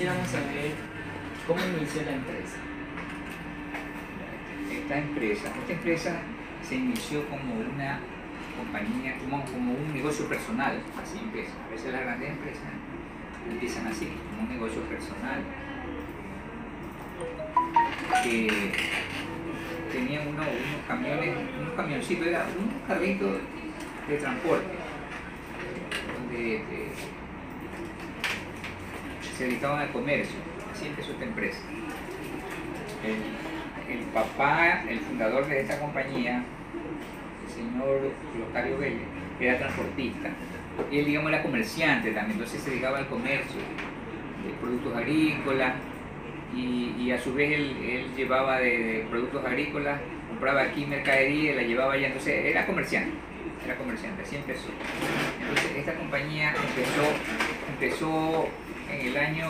quisiéramos saber cómo inició la empresa. Esta empresa se inició como una compañía, como un negocio personal, así empieza. A veces las grandes empresas empiezan así, como un negocio personal. Que tenían unos camioncitos, era un carrito de transporte, donde se dedicaban al comercio. Así empezó esta empresa. El papá, el fundador de esta compañía, el señor Lotario Vélez, era transportista. Y él, digamos, era comerciante también, entonces se dedicaba al comercio de productos agrícolas y a su vez él llevaba de productos agrícolas, compraba aquí mercadería y la llevaba allá, entonces era comerciante, así empezó. Entonces esta compañía empezó en el año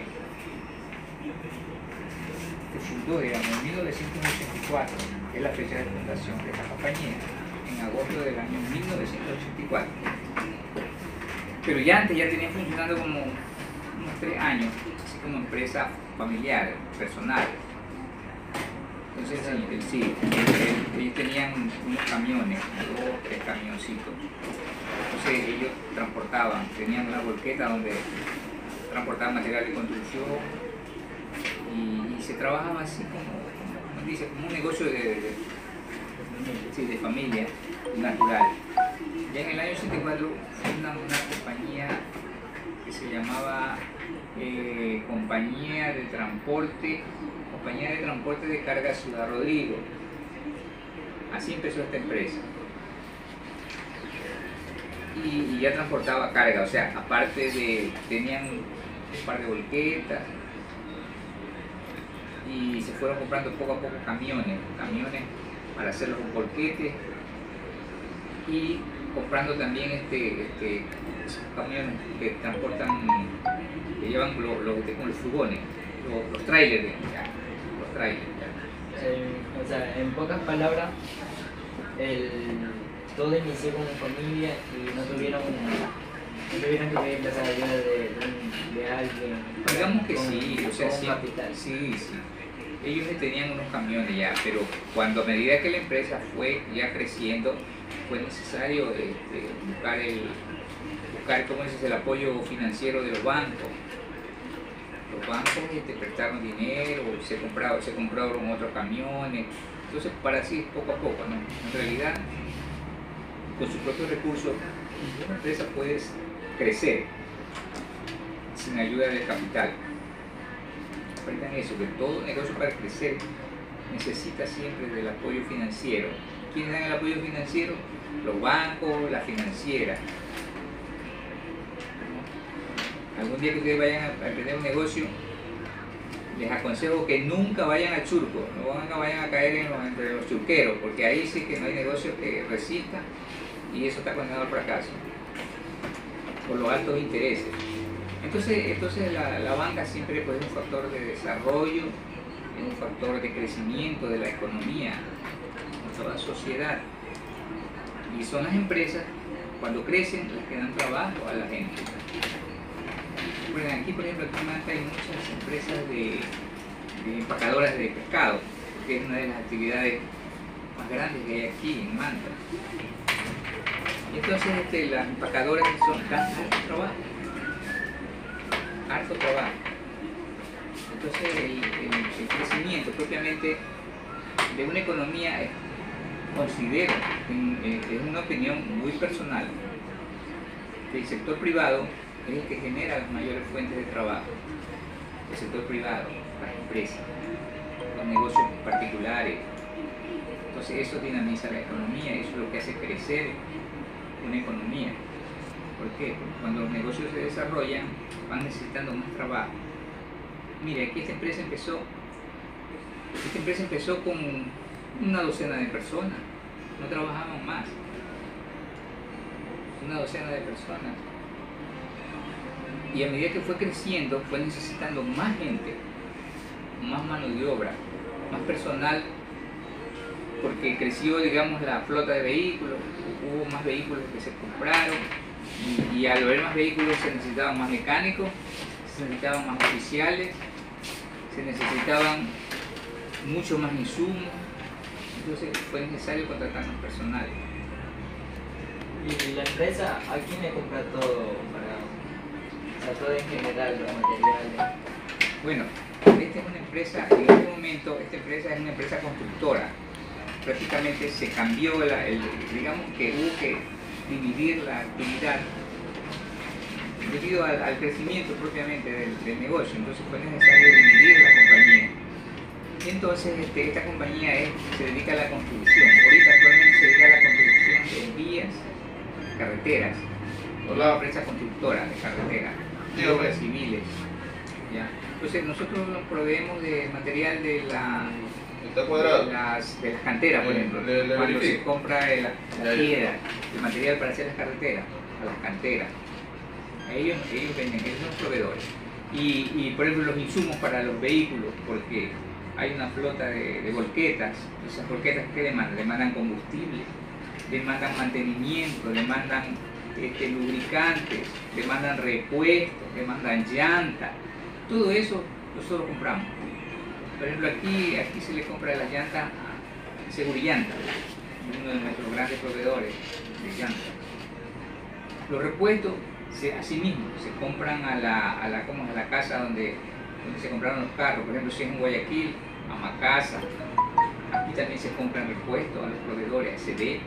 se fundó, digamos, en 1984, es la fecha de fundación de esta compañía, en agosto del año 1984. Pero ya antes ya tenía funcionando como unos 3 años, así como empresa familiar, personal. Entonces ellos tenían unos camiones, 2 o 3 camioncitos. Entonces ellos transportaban, tenían una volqueta donde transportaban material de construcción y se trabajaba así como un negocio de familia natural. Ya en el año 84 fundan una compañía que se llamaba Compañía de Transporte de Carga Ciudad Rodrigo. Así empezó esta empresa. Y ya transportaba carga, o sea, aparte tenían un par de volquetas y se fueron comprando poco a poco camiones para hacer los volquetes y comprando también camiones que transportan, que llevan los furgones, los trailers, O sea, en pocas palabras, todo inició como familia y no tuvieron que pedir la ayuda de alguien. Digamos que sí, o sea, sí, capital. Sí. Ellos tenían unos camiones ya, pero cuando a medida que la empresa fue ya creciendo, fue necesario buscar ¿cómo dices?, el apoyo financiero de los bancos. Los bancos prestaron dinero, se compraron otros camiones, entonces para así poco a poco, ¿no? En realidad, con sus propios recursos, una empresa puede crecer sin ayuda del capital. Aprendan eso, que todo negocio para crecer necesita siempre del apoyo financiero. ¿Quiénes dan el apoyo financiero? Los bancos, las financieras. Algún día que ustedes vayan a emprender un negocio, les aconsejo que nunca vayan al churco, no vayan a caer entre los churqueros, porque ahí sí que no hay negocio que resista y eso está condenado al fracaso por los altos intereses. Entonces la banca siempre pues, es un factor de desarrollo, es un factor de crecimiento de la economía en toda sociedad. Y son las empresas, cuando crecen, las que dan trabajo a la gente. Bueno, aquí, por ejemplo, aquí en Manta hay muchas empresas de empacadoras de pescado, que es una de las actividades más grandes que hay aquí en Manta. Y entonces las empacadoras dan harto trabajo. Entonces el crecimiento propiamente de una economía considero, es una opinión muy personal, que el sector privado es el que genera las mayores fuentes de trabajo. El sector privado, las empresas, los negocios particulares. Entonces eso dinamiza la economía, eso es lo que hace crecer una economía. ¿Por qué? Porque cuando los negocios se desarrollan, van necesitando más trabajo. Mire, aquí esta empresa empezó con una docena de personas, no trabajaban más. Una docena de personas. Y a medida que fue creciendo, fue necesitando más gente, más mano de obra, más personal, porque creció, digamos, la flota de vehículos, hubo más vehículos que se compraron, y al haber más vehículos se necesitaban más mecánicos, se necesitaban más oficiales, se necesitaban mucho más insumos, entonces fue necesario contratar más personal. Y la empresa, ¿a quién le compra todo para, o sea, todo en general, los materiales? Bueno, esta es una empresa, en este momento, esta empresa es una empresa constructora. Prácticamente se cambió, digamos que hubo que dividir la actividad debido al crecimiento propiamente del negocio, entonces fue necesario dividir la compañía. Entonces esta compañía se dedica a la construcción, ahorita actualmente se dedica a la construcción de vías, carreteras, una empresa constructora de carreteras, de obras civiles. ¿Ya? Entonces nosotros nos proveemos de material de las canteras, por ejemplo, cuando se compra la piedra, el material para hacer las carreteras, a las canteras. Ellos venden, ellos son los proveedores. Y por ejemplo los insumos para los vehículos, porque hay una flota de volquetas, esas volquetas que demandan combustible, demandan mantenimiento, demandan lubricantes, demandan repuestos, demandan llantas, todo eso nosotros compramos. Por ejemplo aquí se le compra las llantas a Segurillanta, uno de nuestros grandes proveedores de llantas. Los repuestos asimismo se compran a la casa donde se compraron los carros. Por ejemplo, si es en Guayaquil, a Macasa. Aquí también se compran repuestos a los proveedores, a Cedepa.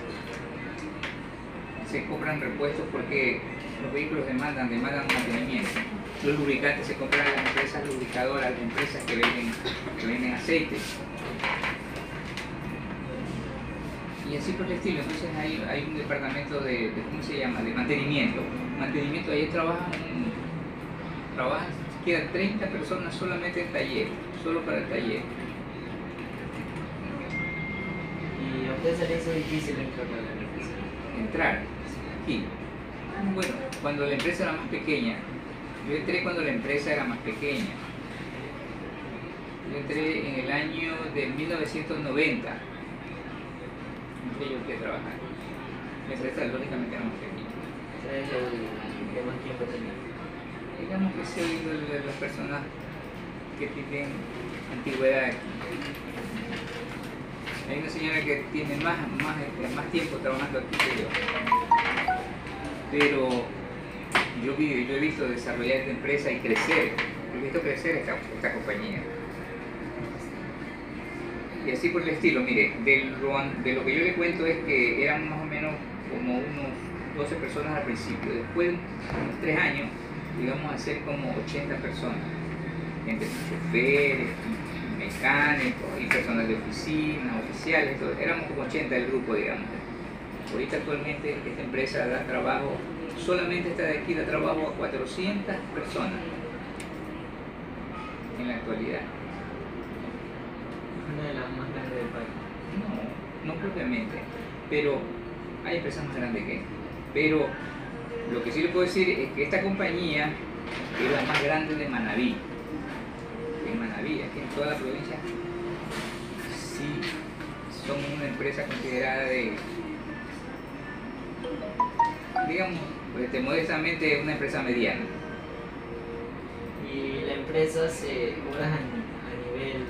Se compran repuestos porque los vehículos demandan mantenimiento. Los lubricantes se compran a las empresas lubricadoras, las empresas que venden aceites. Y así por el estilo. Entonces hay un departamento de ¿cómo se llama? De mantenimiento. Mantenimiento, ahí trabajan quedan 30 personas solamente en taller, solo para el taller. ¿Y a ustedes se les hizo difícil entrar a la empresa? Entrar, aquí. Bueno, cuando la empresa era más pequeña, yo entré cuando la empresa era más pequeña. Yo entré en el año de 1990. Entré yo aquí a trabajar. La empresa lógicamente era más pequeña. ¿Sabes el que más tiempo tenía? Digamos que soy de las personas que tienen antigüedad aquí. Hay una señora que tiene más tiempo trabajando aquí que yo. Pero yo he visto desarrollar esta empresa y crecer. He visto crecer esta compañía. Y así por el estilo, mire, de lo que yo le cuento es que eran más o menos como unos 12 personas al principio. Después de unos 3 años, llegamos a ser como 80 personas, entre choferes, mecánicos y personal de oficina, oficiales, todo. Éramos como 80 del grupo, digamos. Ahorita actualmente esta empresa da trabajo, solamente esta de aquí da trabajo a 400 personas en la actualidad. Una de las más grandes del país. No propiamente, pero hay empresas más grandes que esta. Pero lo que sí le puedo decir es que esta compañía es la más grande de Manabí. En Manabí, aquí en toda la provincia, sí son una empresa considerada digamos, modestamente una empresa mediana. Y la empresa se cobra a nivel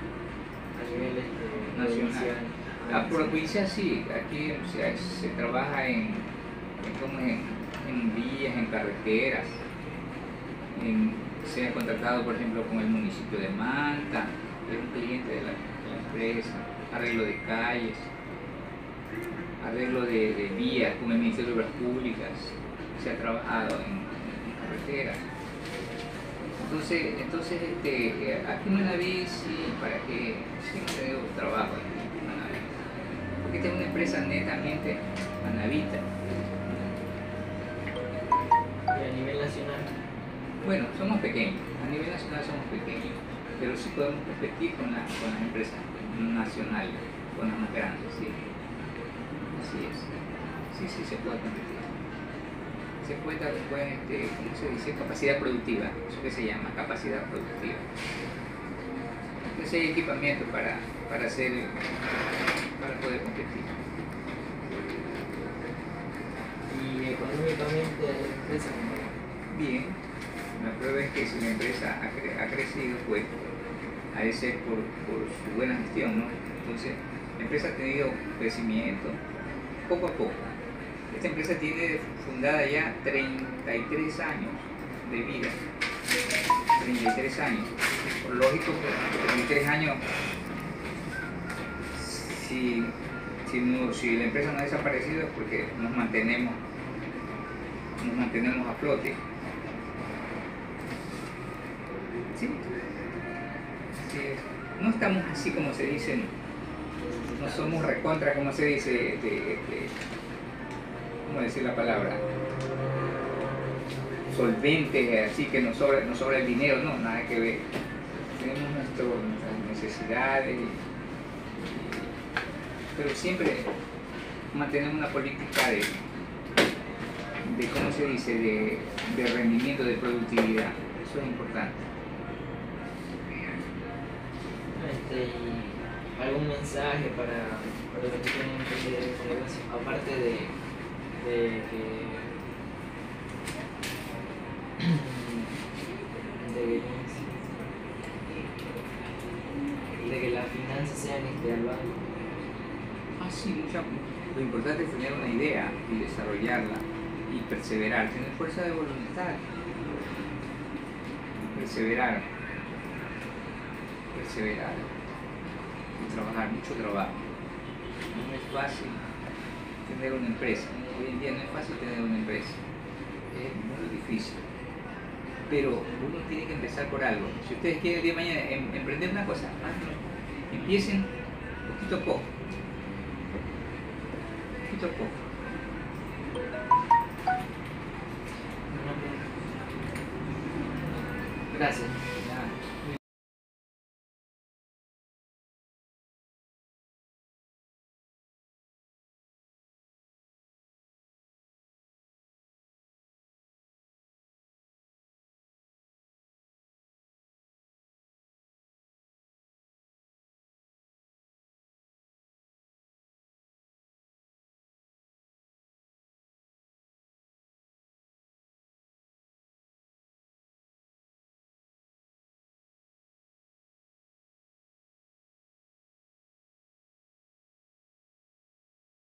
Nacional. provincial. Por provincia sí, aquí se trabaja en vías, en carreteras, se ha contratado por ejemplo con el municipio de Manta, que es un cliente de la empresa, arreglo de calles, arreglo de vías con el Ministerio de Obras Públicas, se ha trabajado en carreteras. Entonces aquí en Manaví sí, para que sí hemos tenido trabajo en Manaví, porque esta es una empresa netamente manavita. Y a nivel nacional. Bueno, somos pequeños, a nivel nacional somos pequeños, pero sí podemos competir con las empresas nacionales, con las más grandes, sí. Así es. Sí, se puede competir. Se puede dar después, ¿cómo se dice? Capacidad productiva, eso que se llama capacidad productiva. Entonces hay equipamiento para poder competir. Y económicamente la empresa. Bien, la prueba es es que si la empresa ha crecido, pues ha de ser por su buena gestión, ¿no? Entonces, la empresa ha tenido crecimiento poco a poco. Esta empresa tiene fundada ya 33 años de vida. 33 años. Por lógico, 33 años, si la empresa no ha desaparecido es porque nos mantenemos a flote. ¿Sí? Sí, no estamos así como se dice, no somos recontra, como se dice, ¿cómo decir la palabra? Solventes, así que nos sobra el dinero, no, nada que ver. Tenemos nuestras necesidades, pero siempre mantenemos una política de ¿cómo se dice?, de rendimiento, de productividad. Eso es importante. ¿Y algún mensaje para los que tienen este negocio? Aparte de que las finanzas sean al banco. Sí, lo importante es tener una idea y desarrollarla y perseverar, tener fuerza de voluntad, perseverar y trabajar, mucho trabajo. No es fácil tener una empresa, hoy en día no es fácil tener una empresa, es muy difícil, pero uno tiene que empezar por algo. Si ustedes quieren el día de mañana emprender una cosa, empiecen poquito a poco. Gracias.